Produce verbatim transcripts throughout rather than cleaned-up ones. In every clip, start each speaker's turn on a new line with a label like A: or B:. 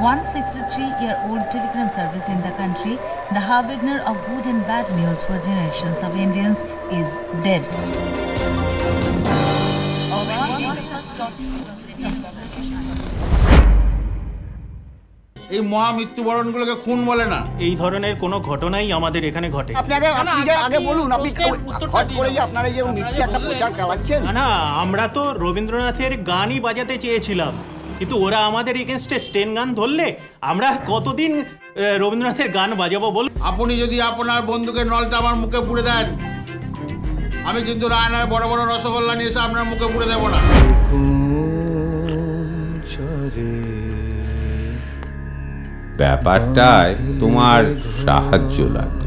A: one hundred sixty-three-year-old telegram service in the country, the harbinger of good and bad news for generations of Indians, is dead.
B: এই মহা মৃত্যুবরণগুলোকে খুন বলে না।
C: এই ধরনের কোনো ঘটনাই আমাদের এখানে ঘটে।
D: আপনাকে আপনি যে আগে বলুন, আপনি হট করে যে আপনারা যে মিথ্যে একটা প্রচার চালাচ্ছেন।
C: না, আমরা তো রবীন্দ্রনাথের গানই বাজাতে চেয়েছিলাম, কিন্তু ওরা আমাদের এগেনস্টে স্টেন গান ধরলে আমরা কতদিন রবীন্দ্রনাথের গান বাজাবো বল?
B: আপনি যদি আপনার বন্দুকের নলটা আমার মুখে পুড়ে দেন, আমি কিন্তু রায়নার বড় বড় রসগোল্লা নিয়ে এসে আপনার মুখে পুড়ে দেবো না।
E: ব্যাপারটায় তোমার সাহায্য লাগবে।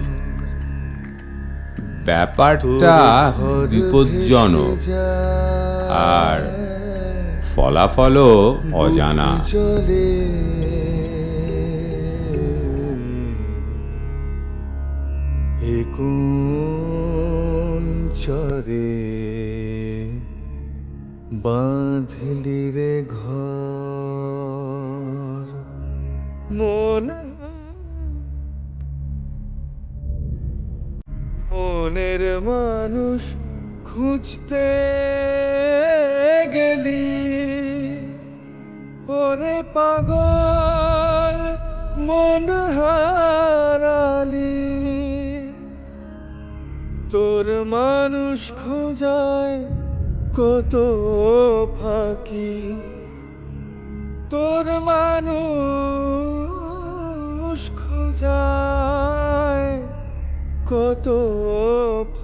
E: ব্যাপারটা বিপজ্জনক আর ফলাফলও অজানা।
F: চরে বাঁধলি রে ঘর মন মনের মানুষ খুঁজতে গেলি ওরে পাগল মন হারালি তোর মানুষ খোঁজায় কত ফাঁকি তোর মানুষ খোঁজায় কত